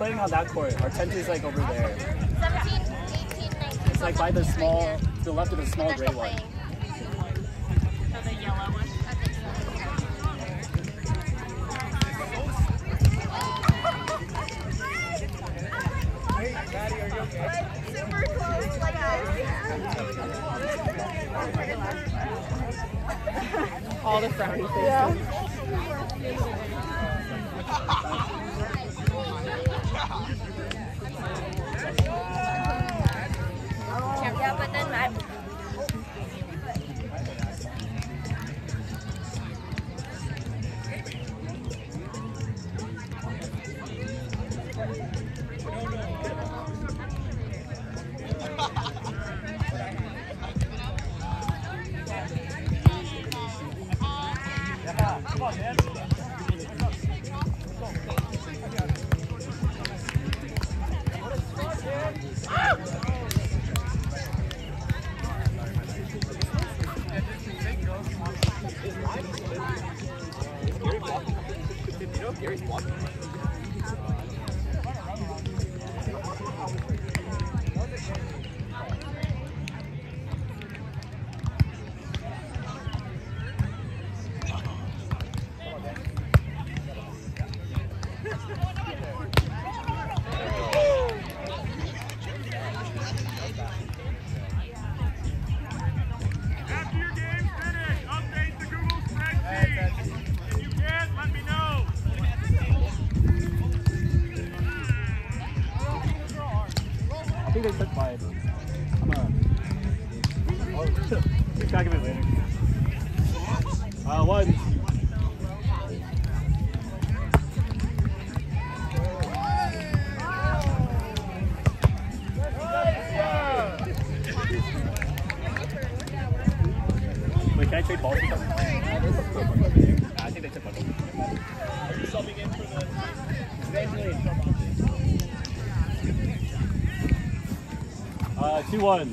playing on that court. Our tent is like over there. 17, 18, 19. It's like by the small, to the left of the small gray one. So the yellow one? I think so. Hey, Maddie, are you okay? Super close, like All the frowny faces. Yeah. Yeah, but then I... Come on, man. Gary's blocking. I think they took mine. I'll keep track of it later. One. Wait, can I trade balls with them? I think they took my ball. Are you subbing in for the... Eventually. 2-1.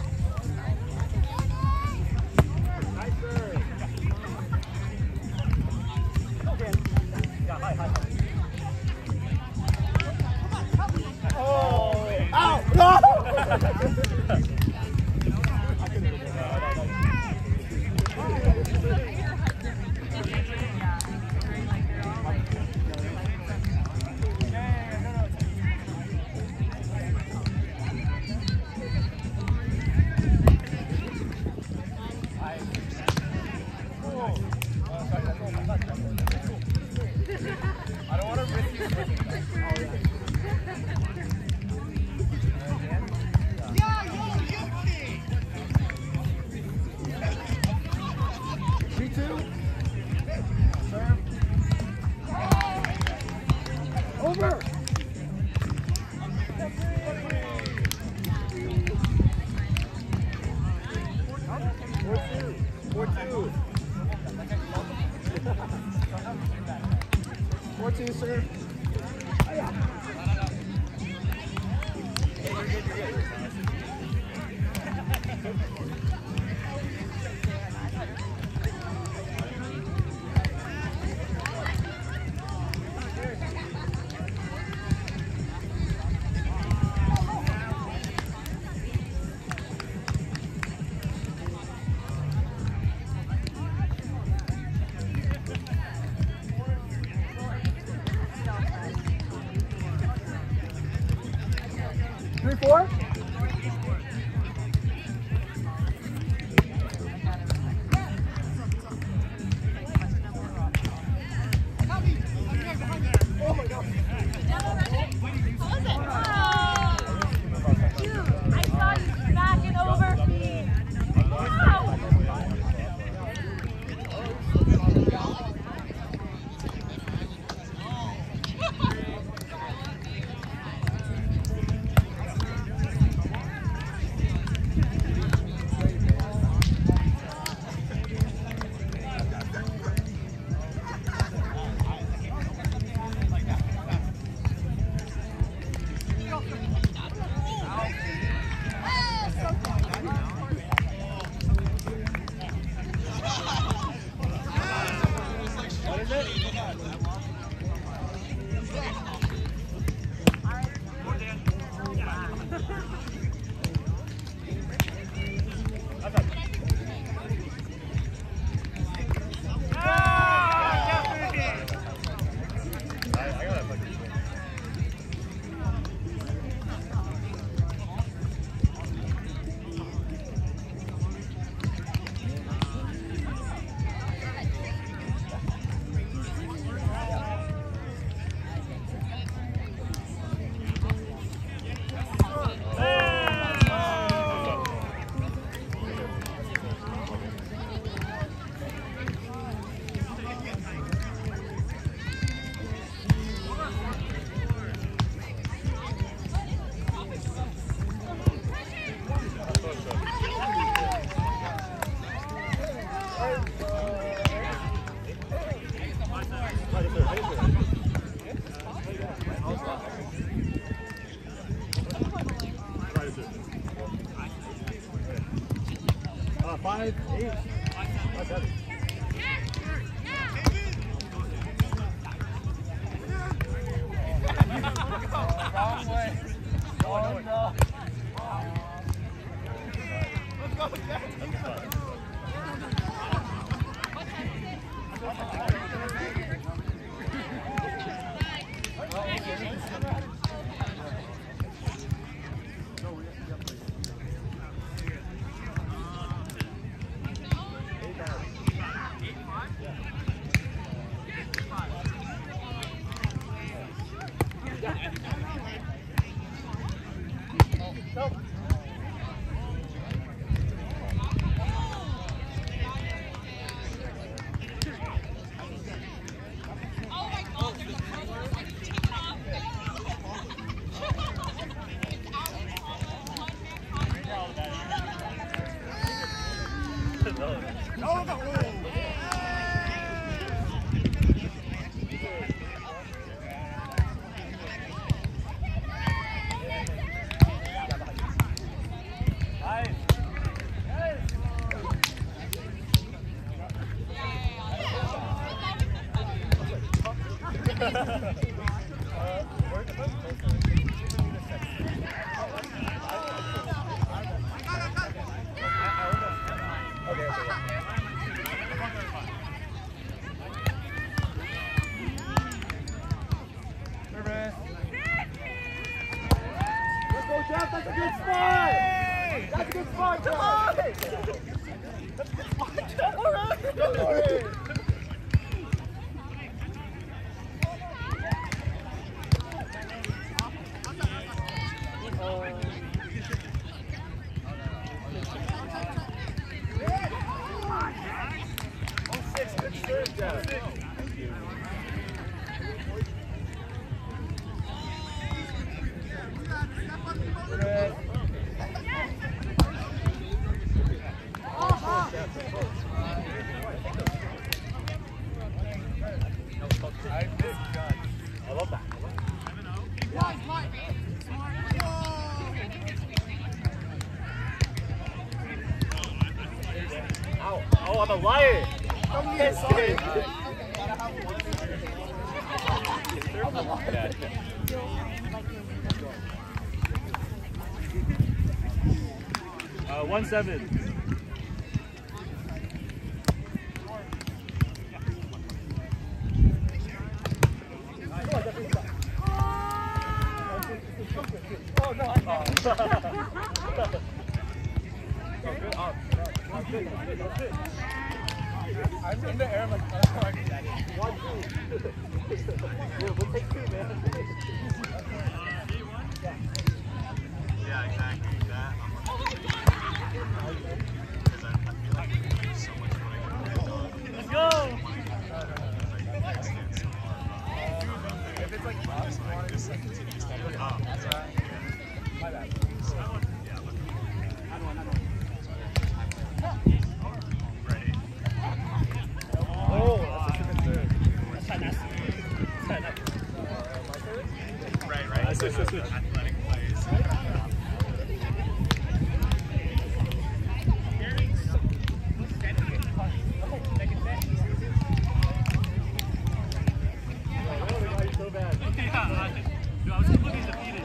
I don't want to risk you. Over! 4-2, sir. Three, four? Oh my God. I saw you smack it over me. Wow. 5, 8. That's heavy. Wrong way. Oh no. Let's go, Jack. That's a good spot! That's a good spot, come on! That's a good spot, Jeff! All right! I love that. Ow. Oh, I'm a liar. Don't get scared. 1-7. Oh no! I'm in the air like 1, 2. We'll take 2, man. Yeah, exactly. That. Let's go! If it's like this, like continues to go up. That's right. My bad. Oh, that's a good serve. That's kind of nasty. That's kind of nasty. Right. Switch. Athletic plays. So bad. Yeah, I was completely defeated.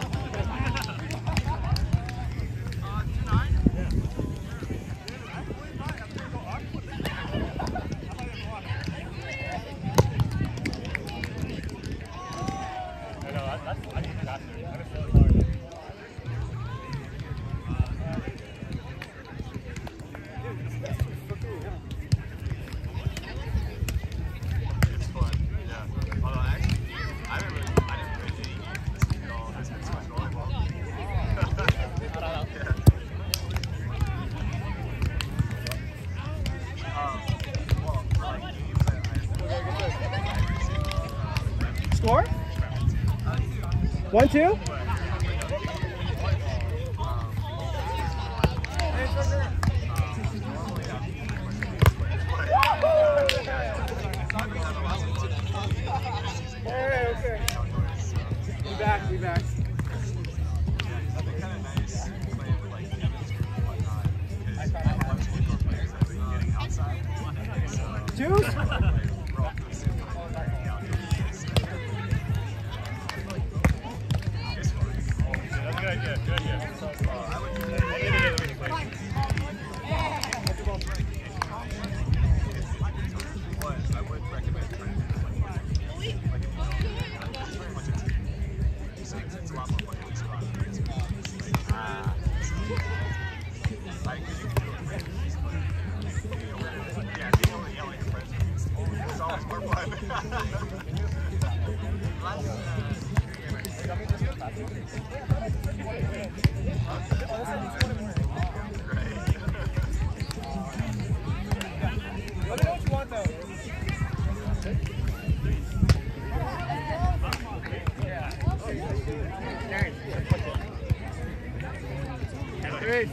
Score? 1-2? Okay. Be back. That'd be kind of nice. Grace.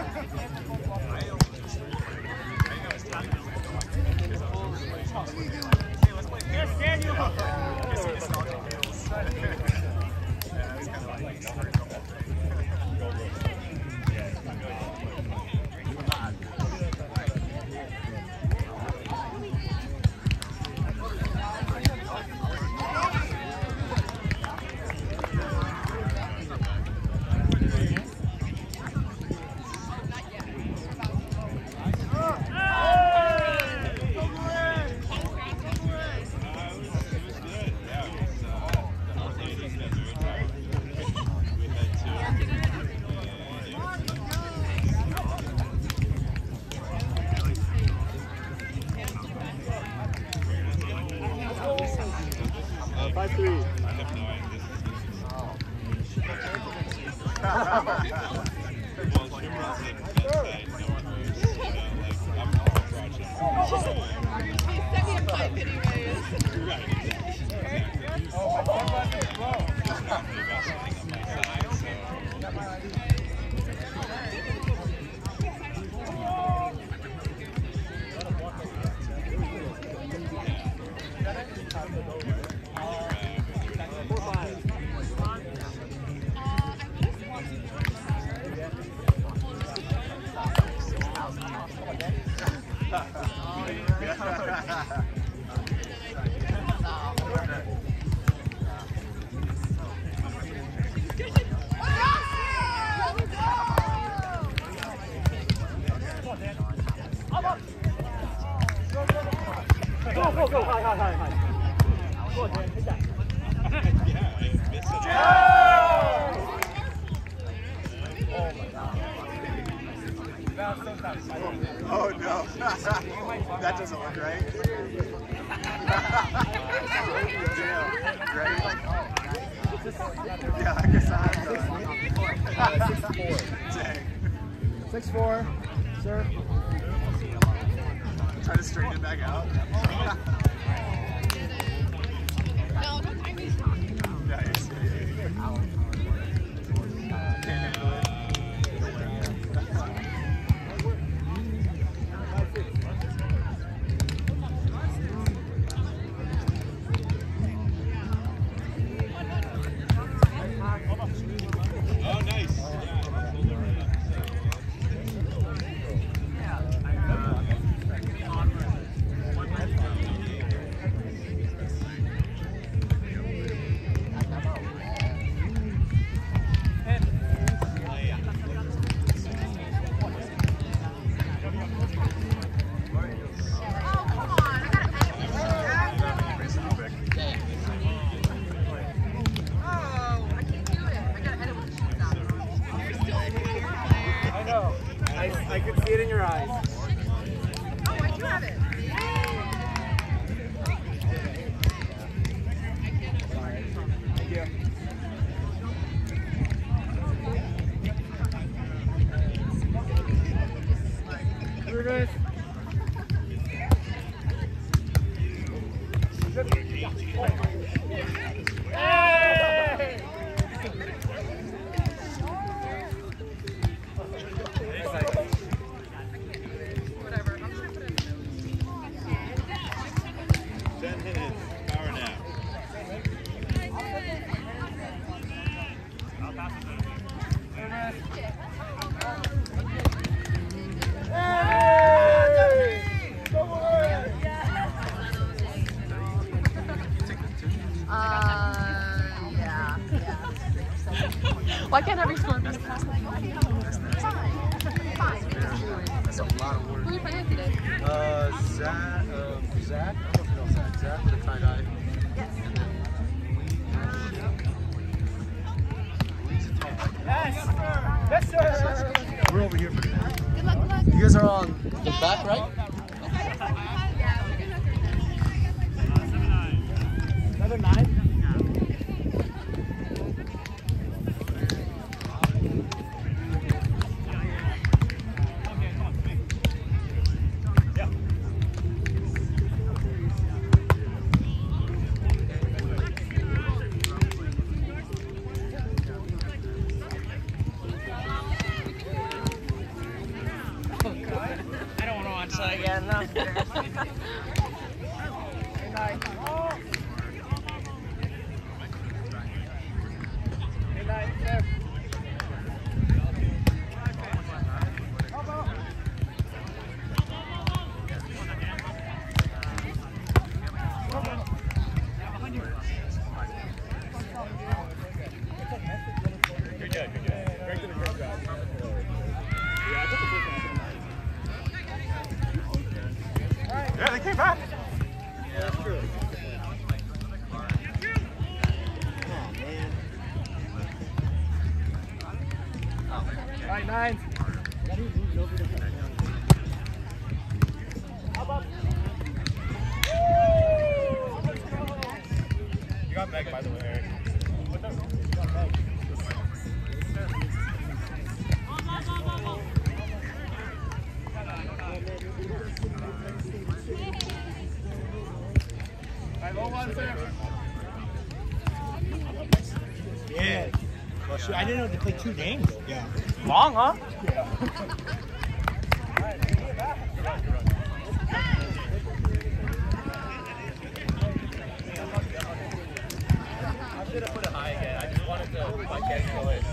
Yes, Daniel. Oh no, that doesn't look right. Damn, right? Yeah, I guess I'm done. 6'4". Dang. 6'4", sir. Try to straighten it back out. Nice. Can't handle it. Oh, nice. I could see it in your eyes. Oh, I do have it. Thank you. Here it is. Whatever. I'm just gonna put it in. 10 minutes. Power nap. Yeah. Why can't every score be fine? That's a lot of work. Who are you playing today? Zach. Zach? I don't know if you know Zach. Zach with a tie-dye. Yes. And then Yes, sir. we're over here for today. Good luck, good luck. You guys are on the back, right? Another 9. one again. No. Good night. Good night, Steph. Yeah, they came back. Yeah, that's true. Oh, man. All right, 9. You got Meg, by the way, Eric. Yeah. Well, shoot, I didn't know they played 2 games. Yeah. Long, huh? I should have put it high again. I just wanted to get to it.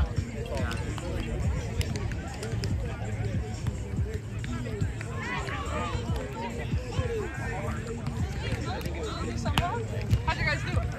How'd you guys do?